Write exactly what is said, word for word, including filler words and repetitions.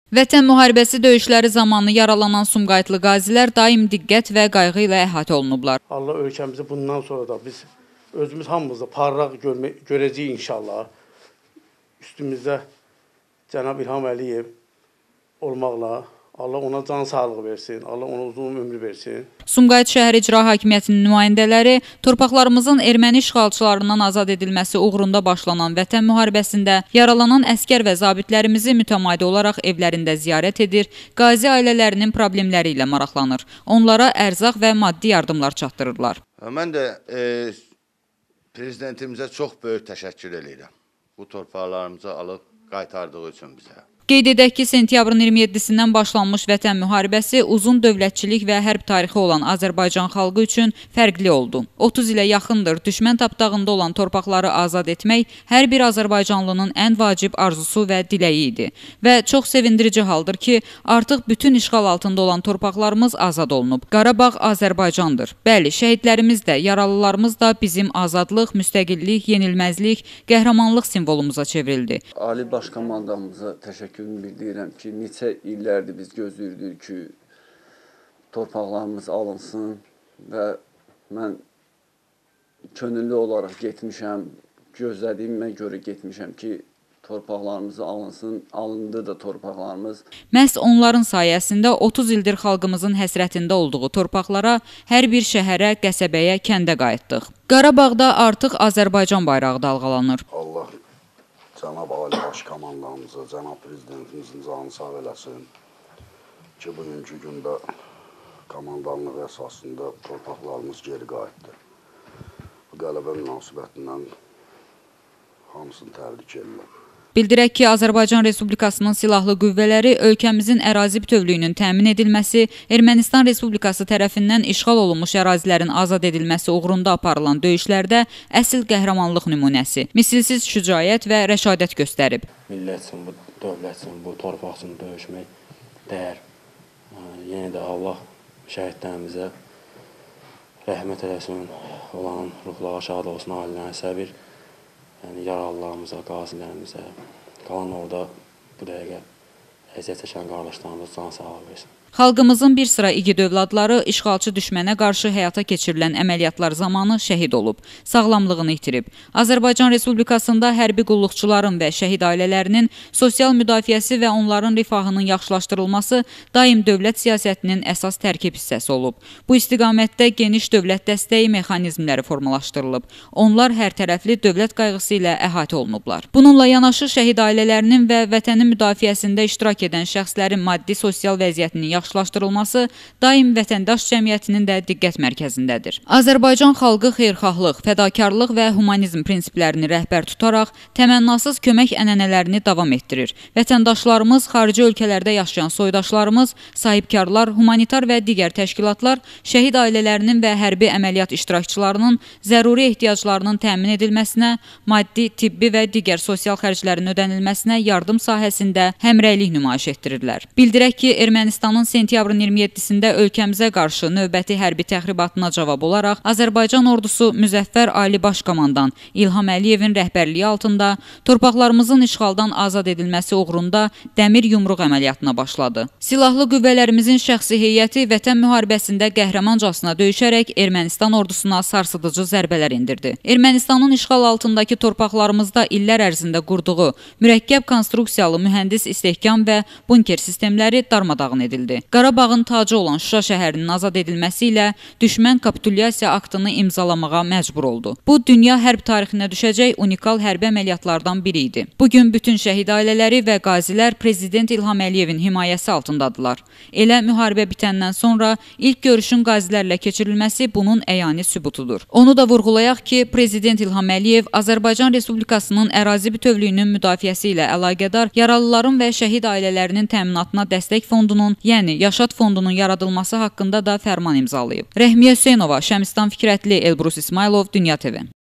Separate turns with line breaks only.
Vətən müharibəsi döyüşləri zamanı yaralanan Sumqayıtlı qazilər daim diqqət və qayğı ilə əhatə olunublar.
Allah ölkəmizi bundan sonra da biz özümüz hamımızda parlaq görəcəyik inşallah. Üstümüzdə cənab İlham Əliyev olmaqla Allah ona can sağlığı versin, Allah ona uzun ömrü versin.
Sumqayıt şəhər icra hakimiyyətinin nümayəndələri torpaqlarımızın erməni işğalçılarından azad edilməsi uğrunda başlanan vətən müharibəsində yaralanan əskər və zabitlərimizi mütəmadi olaraq evlərində ziyarət edir, qazi ailələrinin problemləri ilə maraqlanır. Onlara ərzaq və maddi yardımlar çatdırırlar.
Mən də e, prezidentimizə çox böyük təşəkkür edirəm. Bu torpaqlarımızı alıb qaytardığı üçün bizə.
Qeyd edək ki, sentyabrın iyirmi yeddisindən başlanmış vətən müharibəsi uzun dövlətçilik və hərb tarixi olan Azərbaycan xalqı üçün fərqli oldu. otuz ilə yaxındır düşmən tapdağında olan torpaqları azad etmək hər bir Azərbaycanlının ən vacib arzusu və diləyi idi. Və çox sevindirici haldır ki, artıq bütün işğal altında olan torpaqlarımız azad olunub. Qarabağ Azərbaycandır. Bəli, şəhidlərimiz də, yaralılarımız da bizim azadlıq, müstəqillik, yenilməzlik, qəhrəmanlıq simvolumuza çevrildi.
Ali Baş Komandanımıza təşəkkür bildirirəm ki, neçə illərdir biz gözləyirdik ki, torpaqlarımız alınsın və mən könüllü olaraq getmişəm, gözlədiyimə görə getmişəm ki, torpaqlarımızı alınsın, alındı da torpaqlarımız.
Məhz onların sayəsində otuz ildir xalqımızın həsrətində olduğu torpaqlara, hər bir şəhərə, qəsəbəyə, kəndə qayıtdıq. Qarabağda artıq Azərbaycan bayrağı dalğalanır.
Allah Cənab Ali Baş Komandanımıza, Cənab Prezidentimizin canı sağ eləsin ki, bugünkü gündə komandanlıq əsasında torpaqlarımız geri qayıtdı. Bu qələbə münasibətindən hamısını təbrik edirəm.
Bildirək ki, Azərbaycan Respublikasının silahlı qüvvələri ölkəmizin ərazi bütövlüyünün təmin edilməsi, Ermənistan Respublikası tərəfindən işğal olunmuş ərazilərin azad edilməsi uğrunda aparılan döyüşlərdə əsl qəhrəmanlıq nümunəsi, misilsiz şücaət və rəşadət göstərib.
Millət üçün, bu dövlət üçün, bu torpaq üçün döyüşmək dəyər. Yenə də Allah şəhidlərimizə rəhmət eləsin, olan ruhlara şad olsun, ailələrə səbir. Yəni, yaralılarımıza, qazilərimizə, qalan orada bu dəqiqə əziyyət çəkən qardaşlarımız can sağlığı versin.
Xalqımızın bir sıra igid övladları işğalçı düşmənə qarşı həyata keçirilən əməliyyatlar zamanı şəhid olub, sağlamlığını itirib. Azərbaycan Respublikasında hərbi qulluqçuların və şəhid ailələrinin sosial müdafiəsi və onların rifahının yaxşılaşdırılması daim dövlət siyasətinin əsas tərkib hissəsi olub. Bu istiqamətdə geniş dövlət dəstəyi mexanizmləri formalaşdırılıb. Onlar hər tərəfli dövlət qayğısı ilə əhatə olunublar. Bununla yanaşı şəhid ailələrinin və vətənin müdafiəsində iştirak edən şəxslərin maddi sosial vəziyyətinin yaxşılaşdırılması daim vətəndaş cəmiyyətinin də diqqət mərkəzindədir. Azərbaycan xalqı xeyirxahlıq, fədakarlıq və humanizm prinsiplərini rəhbər tutaraq təmənnasız kömək ənənələrini davam etdirir. Vətəndaşlarımız, xarici ölkələrdə yaşayan soydaşlarımız, sahibkarlar, humanitar və digər təşkilatlar şəhid ailələrinin və hərbi əməliyyat iştirakçılarının zəruri ehtiyaclarının təmin edilməsinə, maddi, tibbi və digər sosial xərclərin ödənilməsinə yardım sahəsində həmrəylik nümayiş etdirirlər. Bildirək ki, Ermənistanın sentyabrın iyirmi yeddisində ölkəmizə qarşı növbəti hərbi təxribatına cavab olaraq Azərbaycan ordusu Müzəffər Ali Baş Komandan İlham Əliyevin rəhbərliyi altında torpaqlarımızın işğaldan azad edilməsi uğrunda dəmir yumruq əməliyyatına başladı. Silahlı qüvvələrimizin şəxsi heyəti vətən müharibəsində qəhrəmancasına döyüşərək Ermənistan ordusuna sarsıdıcı zərbələr indirdi. Ermənistanın işğal altındakı torpaqlarımızda illər ərzində qurduğu mürəkkəb konstruksiyalı mühəndis istehkam və bunker sistemləri darmadağın edildi. Qarabağın tacı olan Şuşa şəhərinin azad edilməsi ilə düşmən kapitulyasiya aktını imzalamağa məcbur oldu. Bu, dünya hərb tarixinə düşəcək unikal hərbi əməliyyatlardan biri idi. Bugün bütün şəhid ailələri və qazilər Prezident İlham Əliyevin himayəsi altındadılar. Elə müharibə bitəndən sonra ilk görüşün qazilərlə keçirilməsi bunun əyani sübutudur. Onu da vurğulayaq ki, Prezident İlham Əliyev Azərbaycan Respublikasının ərazi bütövlüyünün müdafiəsi ilə əlaqədar yaralıların və şəhid ailələrinin təminatına dəstək fondunun, yəni Yaşad fondunun yaradılması haqqında da fərman imzalayıb. Rəhmiyə Hüseynova, Şəmistan Fikrətli, Elbrus İsmailov, Dünya T V.